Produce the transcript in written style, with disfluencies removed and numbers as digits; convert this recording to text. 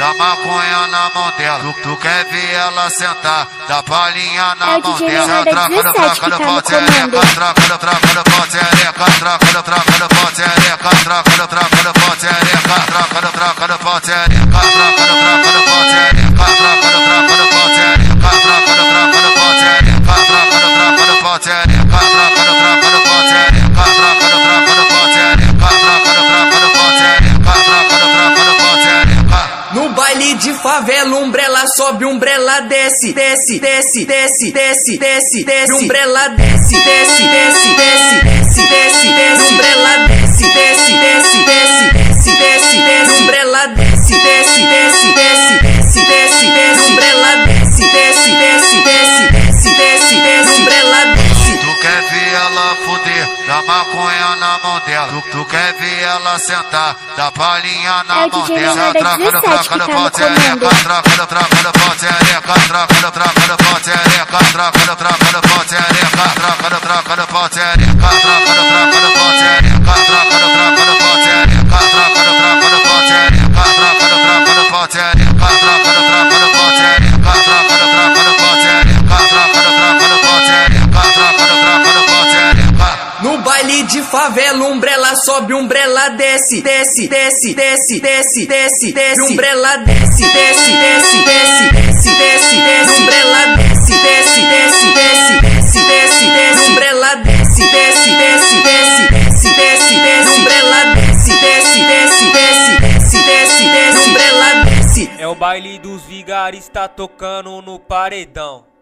da maconha na mão dela. Tu quer ver ela sentar, dá palhinha na mão dela. Troca no troca no pau tereca, troca no troca no pau tereca, troca no troca no pau tereca, troca no troca no pau tereca, troca no troca no pau tereca, troca no troca no pau tereca, troca no troca no pau tereca, troca no troca no pau tereca, troca no troca no pau tereca, troca no troca no pau tereca, troca no troca no pau tereca, troca no troca no pau tereca, troca no troca no pau tereca. No baile de favela, umbrella sobe, umbrella desce, desce, desce, desce, desce, desce, desce, umbrella desce, desce, desce, desce, desce, desce, desce, umbrella desce, desce, desce, desce, desce, desce, desce, umbrella desce, desce, desce, desce, desce, desce, desce, umbrella desce, desce, desce, desce, desce, desce, desce, umbrella desce. Tu quer ver ela fuder, dá maconha na mão dela. Tu quer ver ela sentar, dá palhinha na mão dela. Troca no troca no pau tereca, troca no troca no pau tereca, troca no troca no pau tereca, troca no troca no pau tereca, troca no troca no pau tereca, troca no troca no pau tereca, troca no troca no pau tereca, troca no troca no pau tereca, troca no troca no pau tereca, troca no troca no pau tereca, troca no troca no pau tereca, troca no troca no pau tereca, troca no troca no pau tereca. No baile de favela, umbrella sobe, umbrella desce, desce, desce, desce, desce, desce, desce, umbrella desce, desce, desce, desce, desce, desce, desce, umbrella desce, desce, desce, desce, desce, desce, desce, umbrella desce, desce, desce, desce, desce, desce, desce, umbrella desce, desce, desce, desce, desce, desce, desce, umbrella desce. É o baile dos vigaristas tocando no paredão.